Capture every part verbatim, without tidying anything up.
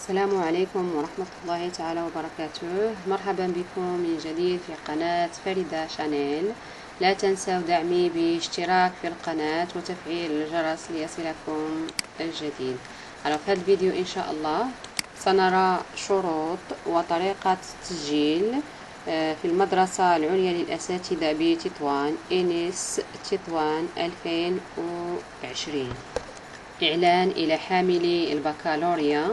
السلام عليكم ورحمة الله تعالى وبركاته. مرحبا بكم من جديد في قناة فريدة شانيل. لا تنسوا دعمي باشتراك في القناة وتفعيل الجرس ليصلكم الجديد. على في هذا الفيديو إن شاء الله سنرى شروط وطريقة التسجيل في المدرسة العليا للأساتذة بتطوان إنس تطوان ألفين وعشرين. إعلان إلى حاملي البكالوريا.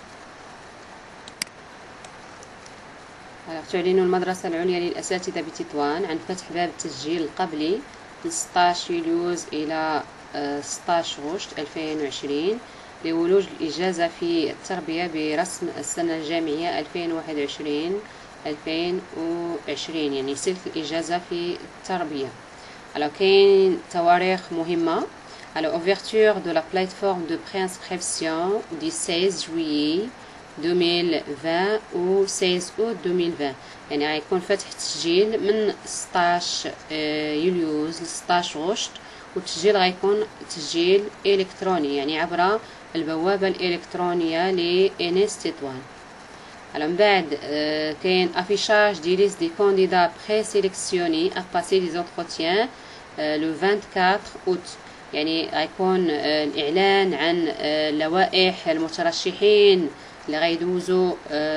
تعلن المدرسة العليا للأساتذة بتطوان عن فتح باب التسجيل القبلي من ستة عشر يوليوز إلى ستة عشر غشت ألفين وعشرين لولوج الإجازة في التربية برسم السنة الجامعية ألفين وواحد وعشرين ألفين وعشرين، يعني سلك الإجازة في التربية. Alors كاين تواريخ مهمة. Alors ouverture de la plateforme de préinscription du seize juillet deux mille vingt و seize août deux mille vingt، يعني غيكون فتح التسجيل من ستطاش يوليوز ل ستطاش غشت، والتسجيل غيكون تسجيل إلكتروني يعني عبر البوابة الإلكترونية لإنس تطوان. على من بعد كاين affichage des listes des candidats présélectionnés à passer des entretiens le vingt-quatre août، يعني غيكون الإعلان عن لوائح المترشحين اللي غيدوزوا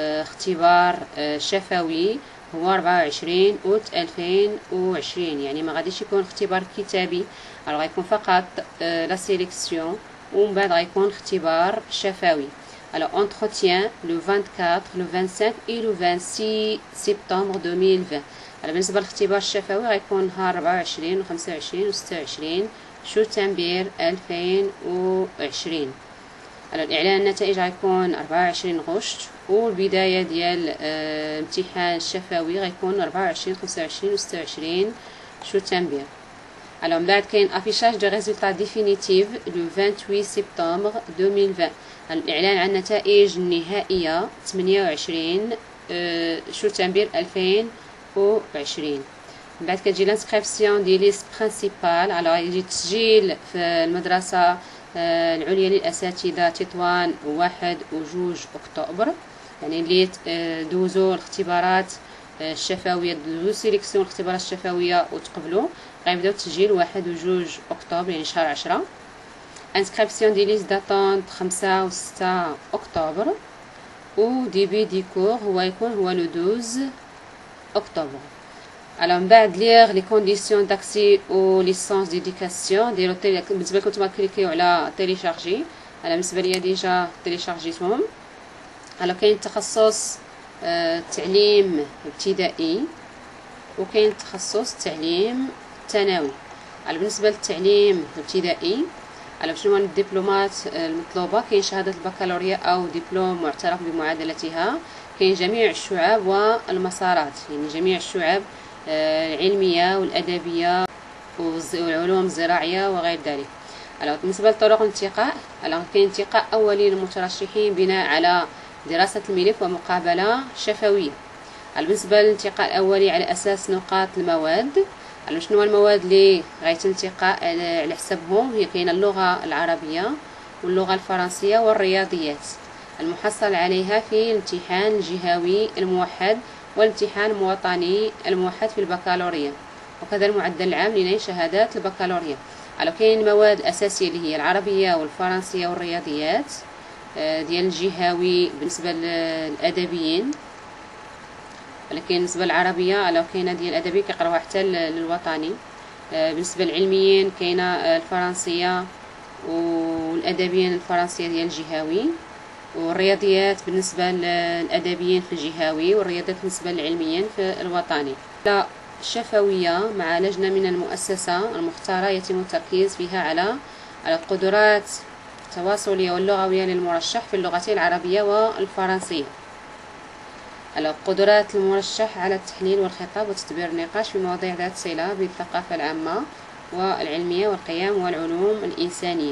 اختبار شفوي هو أربعة وعشرين أوت ألفين وعشرين، يعني ما غاديش يكون اختبار كتابي، غيكون فقط لا سيليكسيون ومن بعد غيكون اختبار شفوي. Alors entretien le vingt-quatre, le vingt-cinq et le vingt-six septembre deux mille vingt. على بالنسبة للاختبار الشفوي غيكون نهار أربعة وعشرين وخمسة وعشرين وستة وعشرين شتنبر ألفين وعشرين. على الإعلان النتائج غيكون أربعة وعشرين غشت، والبداية ديال الامتحان الشفوي غيكون أربعة وعشرين خمسة وعشرين وستة وعشرين شتنبر. على من بعد كاين affichage de résultats définitifs le vingt-huit septembre deux mille vingt. الإعلان عن النتائج النهائية ثمانية وعشرين شتنبر ألفين وعشرين. من بعد كتجي لانسكريبسيون دي ليست برينسيبال. على يجي التسجيل في المدرسة العليا للأساتذة تطوان واحد وجوج أكتوبر، يعني اللي دوزو الاختبارات الشفوية دوزو سيليكسيون الاختبارات الشفوية وتقبلوا غيبداو التسجيل واحد وجوج أكتوبر يعني شهر عشرة. انسكريبسيون دي ليست داتونت خمسة وستة أكتوبر، و ديبي دي كور هو يكون هو لو دوز أكتوبر. على من بعد ليغ لي كونديسيون داكسي او ليسونس ديديكاسيون ديالو تيلي. بالنسبه لكم نتوما كليكيو على تيليشارجي، انا بالنسبه ليا ديجا تيليشارجيتهم. على كاين تخصص آه تعليم ابتدائي وكاين تخصص تعليم ثانوي. على بالنسبه للتعليم الابتدائي على شنو هو الدبلومات المطلوبه، كاين شهاده البكالوريا او دبلوم معترف بمعادلتها، كاين جميع الشعب والمسارات، يعني جميع الشعب العلمية والأدبية والعلوم الزراعية وغير ذلك. بالنسبة لطرق الانتقاء، كاين انتقاء أولي للمترشحين بناء على دراسة الملف ومقابلة شفوية. بالنسبة للانتقاء الأولي على أساس نقاط المواد، شنو المواد اللي غيتم الانتقاء على حسابهم؟ هي كاينة اللغة العربية واللغة الفرنسية والرياضيات المحصل عليها في الامتحان الجهوي الموحد والامتحان المواطني الموحد في البكالوريا، وكذا المعدل العام لنيل شهادات البكالوريا. على كاين المواد الأساسية اللي هي العربية والفرنسية والرياضيات ديال الجهوي بالنسبة للأدبيين، ولكن بالنسبة للعربية على كاينة ديال الأدبي كيقراوها حتى للوطني. بالنسبة للعلميين كاينة الفرنسية والأدبيين الفرنسية ديال الجهوي، والرياضيات بالنسبة للأدبيين في الجهوي، والرياضيات بالنسبة للعلميين في الوطني. الشفوية مع لجنة من المؤسسة المختارة يتم التركيز فيها على على القدرات التواصلية واللغوية للمرشح في اللغتين العربية والفرنسية. على قدرات المرشح على التحليل والخطاب وتدبير النقاش في مواضيع ذات صلة بالثقافة العامة والعلمية والقيم والعلوم الإنسانية.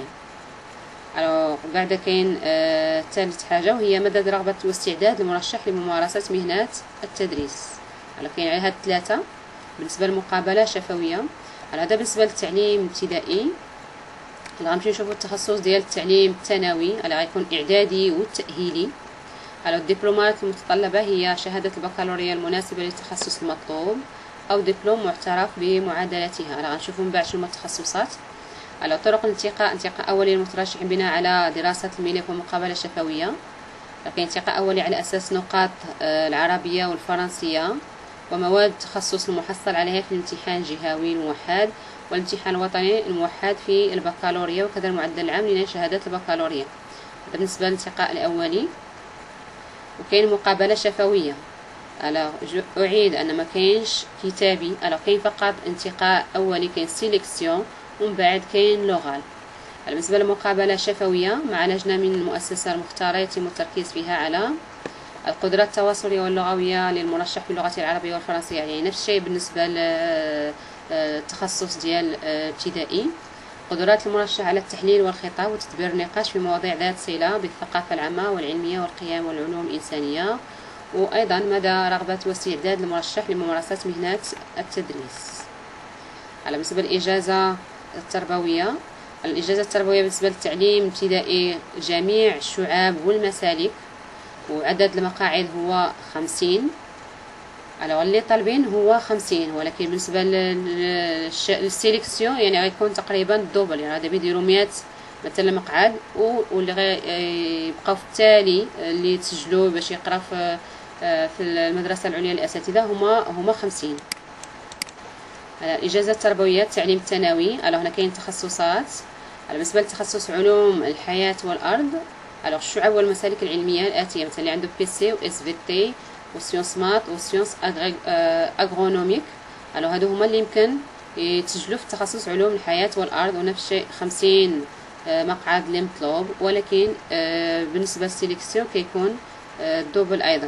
بعد كاين آه ثالث حاجه وهي مدى رغبه واستعداد المرشح لممارسه مهنه التدريس. على كاين على هاد الثلاثه. بالنسبه للمقابله شفويه، على هذا بالنسبه للتعليم الابتدائي غنمشيو نشوفوا التخصص ديال التعليم الثانوي اللي غيكون اعدادي والتاهيلي. على الدبلومات المتطلبة هي شهادة البكالوريا المناسبة للتخصص المطلوب أو دبلوم معترف بمعادلتها. على غنشوفوا من بعد شنو هما التخصصات. على طرق الانتقاء: انتقاء أولي للمترشح بناء على دراسة الملف ومقابلة شفوية. كاين انتقاء أولي على أساس نقاط العربية والفرنسية ومواد التخصص المحصل عليها في الامتحان الجهوي الموحد والامتحان الوطني الموحد في البكالوريا وكذا المعدل العام لنيل شهادة البكالوريا. بالنسبة للانتقاء الأولي. وكاين مقابلة شفوية. على أعيد أن ما كاينش كتابي، على كاين فقط انتقاء أولي، كاين سيليكسيون ومن بعد كاين لوغال. بالنسبة للمقابلة شفوية مع لجنة من المؤسسة المختارة يتم التركيز فيها على القدرات التواصلية واللغوية للمرشح باللغة العربية والفرنسية، يعني نفس الشيء بالنسبة للتخصص ديال ابتدائي. قدرات المرشح على التحليل والخطاب وتدبير النقاش في مواضيع ذات صلة بالثقافة العامة والعلمية والقيم والعلوم الإنسانية. وأيضا مدى رغبة واستعداد المرشح لممارسة مهنة التدريس. على بالنسبة للإجازة التربوية، الإجازة التربوية بالنسبة للتعليم الابتدائي جميع الشعاب والمسالك، وعدد المقاعد هو خمسين. على اللي طالبين هو خمسين، ولكن بالنسبة للسيليكسيون يعني غيكون تقريبا الدوبل، يعني غادي يديروا مية مثلا مقعد، واللي غيبقاو في التالي اللي يتسجلوا باش يقرا في في المدرسة العليا للأساتذة هما هما خمسين. على الإجازة التربوية التعليم الثانوي، على هنا كاين تخصصات. على بالنسبة لتخصص علوم الحياة والأرض، على الشعب والمسالك العلمية الآتية، مثلا اللي عنده بي سي و اس في تي وسيونس مات وسيونس اغرونوميك، على هادو هما اللي يمكن يتسجلوا في تخصص علوم الحياة والأرض، ونفس الشيء خمسين مقعد اللي مطلوب، ولكن بالنسبة للسيليكسيون كيكون الدوبل أيضا.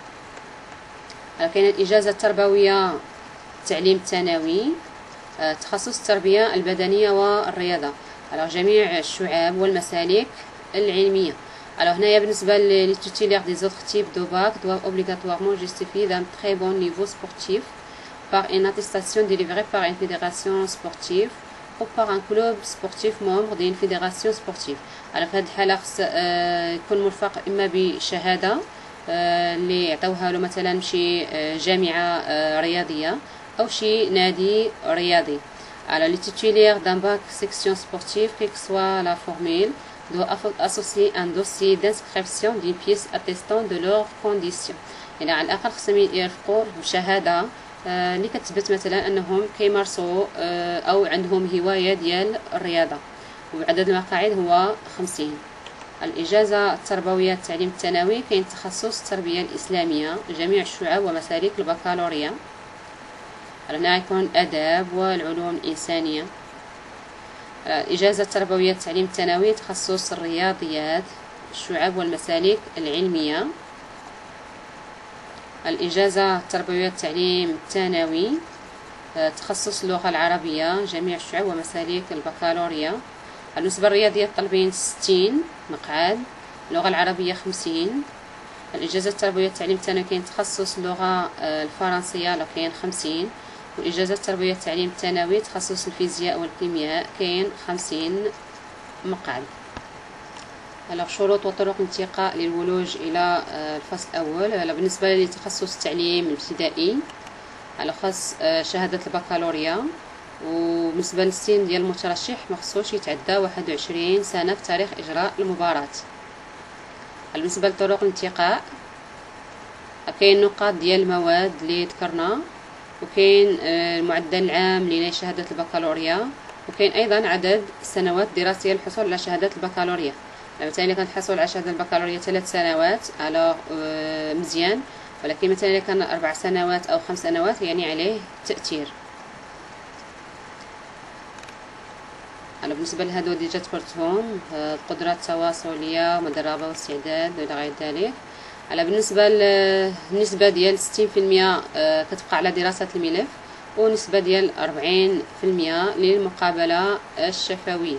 كاين الإجازة التربوية التعليم الثانوي تخصص التربية البدنية والرياضة، على جميع الشعاب والمسالك العلمية. Alors هنايا بالنسبة les titulaires des autres types de bac doivent obligatoirement justifier d'un très bon niveau sportif par une attestation délivrée par une fédération sportive ou par un club sportif membre d'une fédération sportive. على في هذه الحالة خص يكون مرفق إما بشهادة اللي يعطوها له مثلا شي جامعة رياضية أو شي نادي رياضي. Alors les titulaires d'un bac section sportive, quelle que soit la formule, doivent associer un dossier d'inscription d'une pièce attestant de leurs conditions. يعني على الأقل خصهم يرفقوا بشهادة اللي كتثبت مثلا أنهم كيمارسوا أو عندهم هواية ديال الرياضة. وعدد المقاعد هو خمسين. الإجازة التربوية التعليم الثانوي كاين تخصص التربية الإسلامية جميع الشعاب ومسالك البكالوريا. هنا يكون أداب والعلوم الإنسانية. الإجازة التربوية التعليم الثانوي تخصص الرياضيات الشعاب والمسالك العلمية. الإجازة التربوية التعليم الثانوي تخصص اللغة العربية جميع الشعاب ومسالك البكالوريا. بالنسبة للرياضيات طالبين ستين مقعد، اللغة العربية خمسين. الإجازة التربوية التعليم الثانوي كاين تخصص اللغة الفرنسية لو كاين خمسين. والإجازة التربوية التعليم الثانوي تخصص الفيزياء والكيمياء كاين خمسين مقعد. على شروط وطرق الانتقاء للولوج إلى الفصل الأول. بالنسبة لتخصص التعليم الابتدائي على خاص شهادة البكالوريا، وبالنسبة للسن ديال المترشح مخصوص يتعدى واحد وعشرين سنة في تاريخ إجراء المباراة. بالنسبة لطرق الانتقاء كاين نقاط ديال المواد اللي ذكرنا، وكاين المعدل العام لنيل شهادة البكالوريا، وكاين أيضا عدد السنوات الدراسية للحصول على شهادة البكالوريا. مثلا إذا كان تحصل على شهادة البكالوريا ثلاث سنوات على مزيان، ولكن مثلا إذا كان أربع سنوات أو خمس سنوات يعني عليه تأثير. على بالنسبة لهادو ديجا تفرتهم القدرات التواصلية ومدربة واستعداد إلى غير ذلك. على بالنسبة للنسبة ديال ستين في المية كتبقى على دراسة الملف، ونسبة ديال أربعين في المية للمقابلة الشفوية.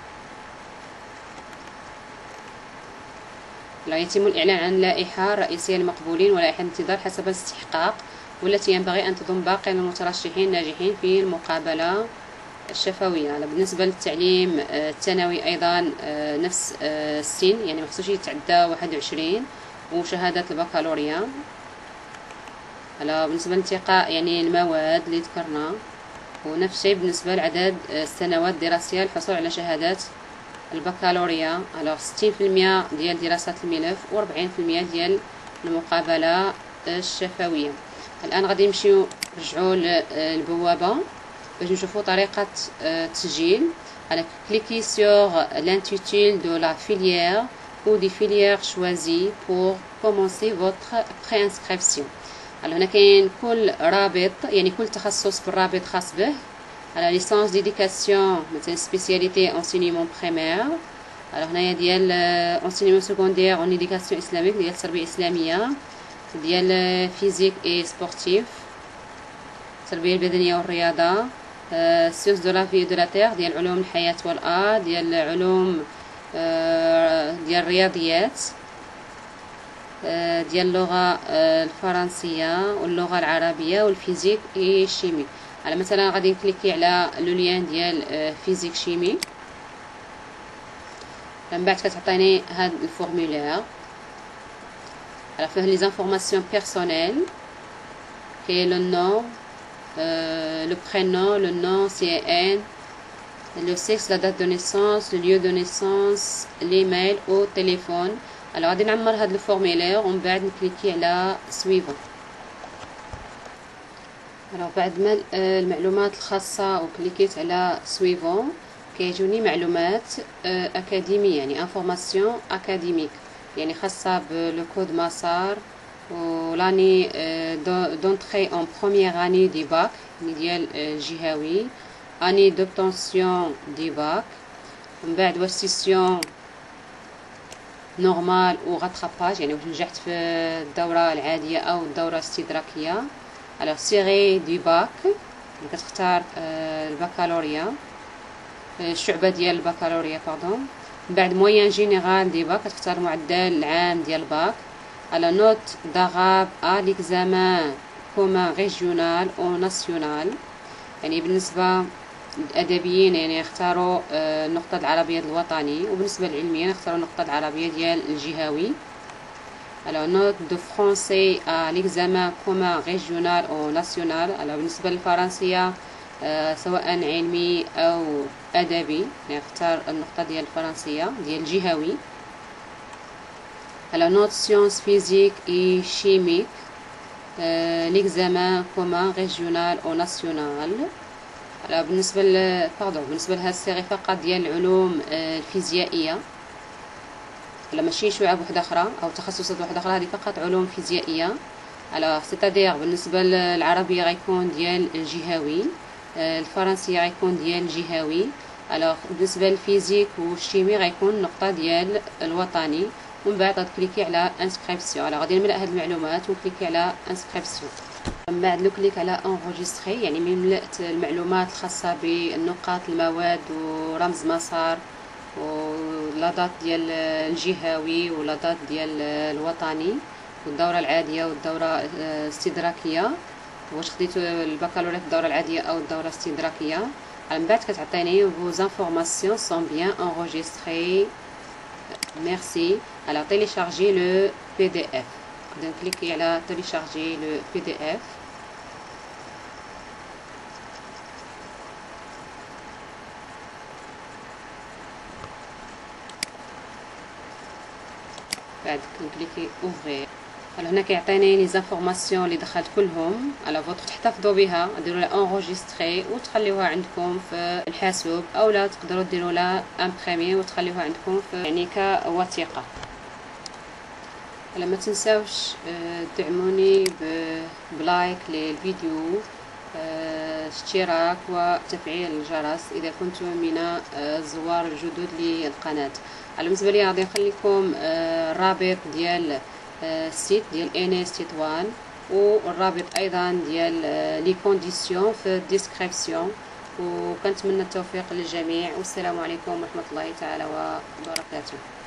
لا يتم الإعلان عن اللائحة الرئيسية للمقبولين ولائحة الانتظار حسب الاستحقاق، والتي ينبغي أن تضم باقي المترشحين الناجحين في المقابلة الشفوية. على بالنسبة للتعليم الثانوي أيضا نفس السن، يعني مخصوص يتعدى واحد وعشرين، وشهادة البكالوريا. على بالنسبة لانتقاء يعني المواد اللي ذكرنا، ونفس الشيء بالنسبة لعدد السنوات الدراسية للحصول على شهادات البكالوريا. على ستين في المية ديال دراسة الملف وأربعين في المية ديال المقابلة الشفوية. الآن غادي نمشيو نرجعو للبوابة باش نشوفو طريقة التسجيل. على cliquez sur l'intitulé de la filière ou des filières choisies pour commencer votre préinscription. alors هنا كاين كل رابط، يعني كل تخصص بالرابط خاص به. على ليسانس ديديكاسيون مثلا سبيسياليتي انسينيمون بريمير. alors هنايا ديال انسينيمون سكوندير اون ايديكاسيون اسلاميك ديال التربيه الاسلاميه، ديال فيزيك اي سبورتيف التربيه البدنيه والرياضه، سيوس دو لا في دو لا تير ديال علوم الحياه والارض، ديال علوم ديال الرياضيات، ديال اللغه الفرنسيه واللغه العربيه والفيزيك اي شيمي. على مثلا غادي نكليكي على لو لين ديال فيزيك شيمي، من بعد كتعطيني هاد الفورمولير. على فيه لي زانفورماسيون بيرسونيل، كاين لو نو، لو برينون، لو نو سي ان، لو سيكس، لا دات دو نيسونس، لو ليو دو نيسونس، ليميل او تليفون. alors غادي نعمر هاد الفورمولير ومن بعد نكليكي على سويفون. alors بعد ما المعلومات الخاصه وكليكيت على سويفون كيجوني معلومات اكاديميه، يعني انفورماسيون اكاديميك، يعني خاصه بلو كود مسار ولاني دونتري اون بروميير اني دي باك ديال الجهوي، اني دوبتونسيون دي باك، من بعد واش سيسيون نورمال و غاتراباج، يعني واش نجحت في الدوره العاديه او الدوره الاستدراكيه. alors سيغي دي باك كتختار البكالوريا، الشعبه ديال البكالوريا باردون. من بعد موين جينيرال دي باك كتختار المعدل العام ديال الباك. على نوت دغاب ا ليكزامان كومان ريجيونال او ناسيونال، يعني بالنسبه الادبيين يعني يختاروا النقطه العربيه الوطني، وبالنسبه للعلميين يختاروا النقطه العربيه ديال الجهوي. alors note de français à l'examen commun régional ou national. alors بالنسبه للفرنسيه سواء علمي او ادبي نختار النقطه ديال الفرنسيه ديال الجهوي. alors note sciences physique et chimique l'examen commun régional ou national. alors بالنسبه ل باردون بالنسبه لهذه السيغي فقط ديال العلوم الفيزيائيه، لا ماشي شعب وحده اخرى او تخصصات وحده اخرى، هذه فقط علوم فيزيائيه. على سيتادير بالنسبه للعربيه غيكون ديال الجهوي، الفرنسيه غيكون ديال الجهوي. الوغ بالنسبه للفيزيك والشيمي غيكون النقطه ديال الوطني. ومن بعد غتكليكي على انسكريبسيون. على غادي نملا هاد المعلومات ونكليكي على انسكريبسيون. من بعد لو كليك على انغوجيستري، يعني من ملأت المعلومات الخاصه بالنقاط المواد ورمز مسار ولا دات ديال الجهوي ولا دات ديال الوطني والدوره العاديه والدوره الاستدراكيه، واش خديتو البكالوريا في الدوره العاديه او الدوره الاستدراكيه. من بعد كتعطيني vos informations sont bien enregistrées merci. alors télécharger le بي دي اف، غادي نكليكي على télécharger le بي دي اف. بعد كنكليكي اوفري. على هنا كيعطيني لي زانفورماسيون اللي دخلت كلهم على فوت، تحتفظوا بها ديروا لها انغوجيستري وتخليوها عندكم في الحاسوب، اولا تقدروا ديروا لها امبريمي وتخليوها عندكم في يعني كوثيقه. ما تنساوش تدعموني بلايك للفيديو، اشتراك وتفعيل الجرس اذا كنتم من الزوار الجدد للقناه. على بالنسبه لي غادي نخلي لكم الرابط ديال السيت ديال انيس تطوان والرابط ايضا ديال لي كونديسيون في الديسكريبسيون، وكنتمنى التوفيق للجميع، والسلام عليكم ورحمه الله تعالى وبركاته.